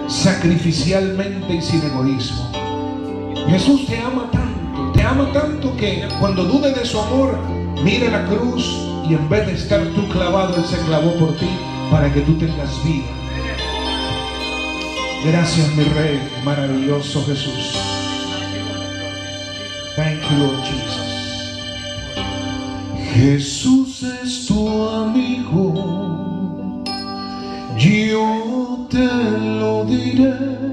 sacrificialmente y sin egoísmo. Jesús te ama tanto que cuando dude de su amor, mire la cruz y en vez de estar tú clavado, Él se clavó por ti para que tú tengas vida. Gracias, mi Rey, maravilloso Jesús. Thank you, Lord Jesus. Jesús es tu amigo, yo te lo diré.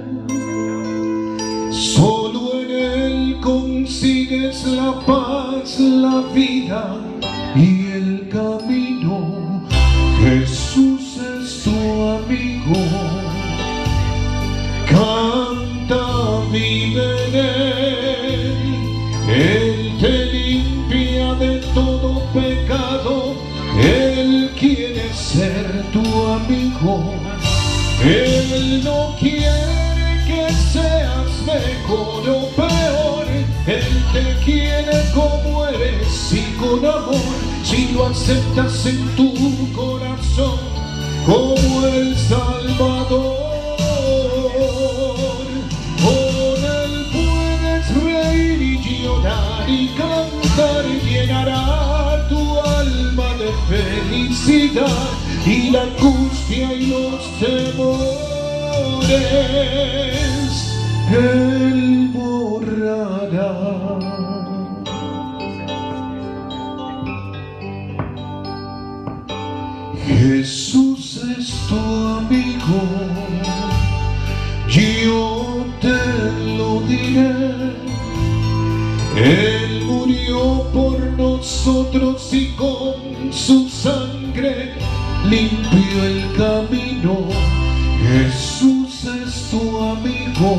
Solo en Él consigues la paz, la vida y el camino. Jesús es tu amigo, canta, vive en Él. Él te limpia de todo pecado, Él quiere ser tu amigo. Él no quiere que seas mejor o peor, Él te quiere como eres y con amor. Si lo aceptas en tu corazón como el Salvador, con Él puedes reír y llorar y cantar, llenará tu alma de felicidad y la angustia y los temores Él borrará. Jesús es tu amigo, yo te lo diré. Él murió por nosotros y con su sangre limpió el camino. Jesús es tu amigo,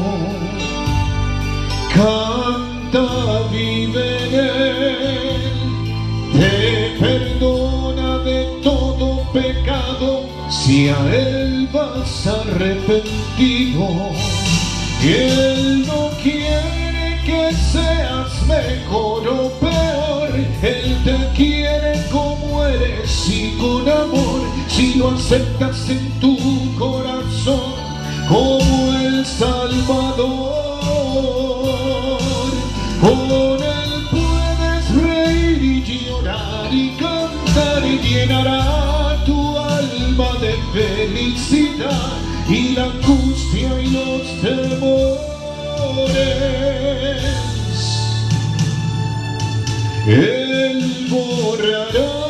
canta, vive en Él. Te perdona de todo pecado si a Él vas arrepentido. Y Él no quiere que seas mejor o peor, Él te quiere como eres y con amor. Si lo aceptas en tu corazón como el Salvador, con Él puedes reír y llorar y cantar, y llenará tu alma de felicidad y la angustia y los temores Él borrará.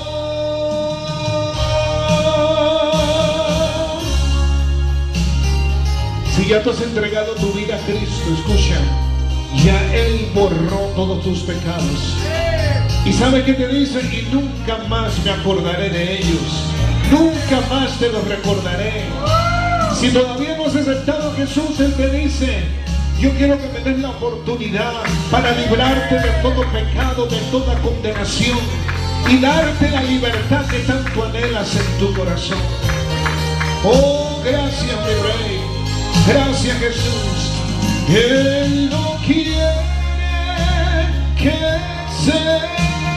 Si ya tú has entregado tu vida a Cristo, escucha, ya Él borró todos tus pecados. ¿Y sabe qué te dice? Y nunca más me acordaré de ellos, nunca más te los recordaré. Si todavía no has aceptado a Jesús, Él te dice: yo quiero que me des la oportunidad para librarte de todo pecado, de toda condenación y darte la libertad que tanto anhelas en tu corazón. Oh, gracias, mi Rey, gracias, Jesús. Él no quiere que seas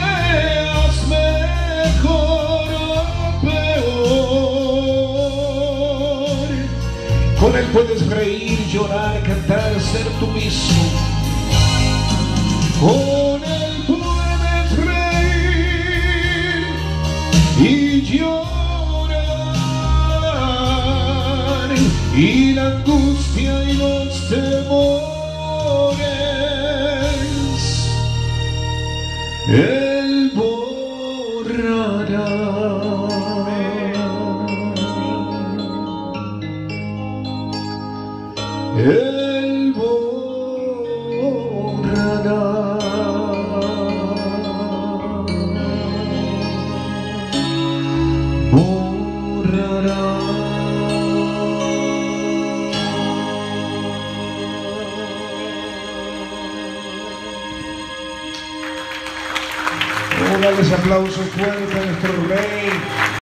mejor o peor. Con Él puedes reír, llorar, cantar, ser tú mismo. Con Él puedes reír y llorar, y la angustia y los temores Él borrará. Él borrará. Borrará. Dale ese aplauso fuerte a nuestro Rey.